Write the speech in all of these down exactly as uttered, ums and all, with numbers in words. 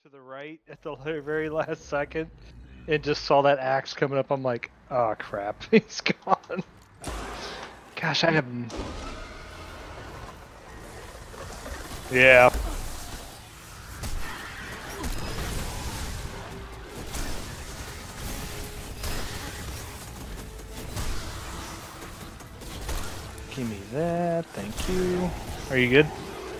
to the right at the very last second and just saw that axe coming up. I'm like, oh crap, he's gone. Gosh, I haven't. Yeah. Give me that, thank you. Are you good?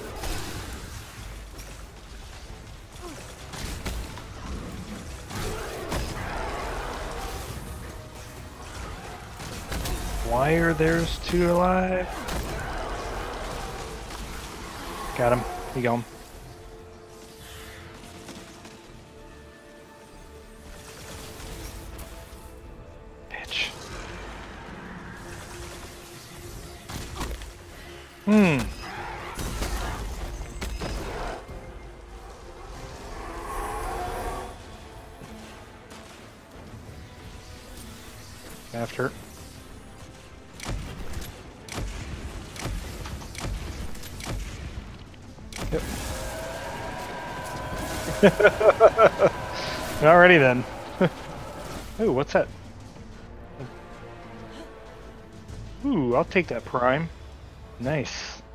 Why are there's two alive? Got him. He gone. Bitch. Hmm. After. Yep. Alrighty then. Ooh, what's that? Ooh, I'll take that prime. Nice.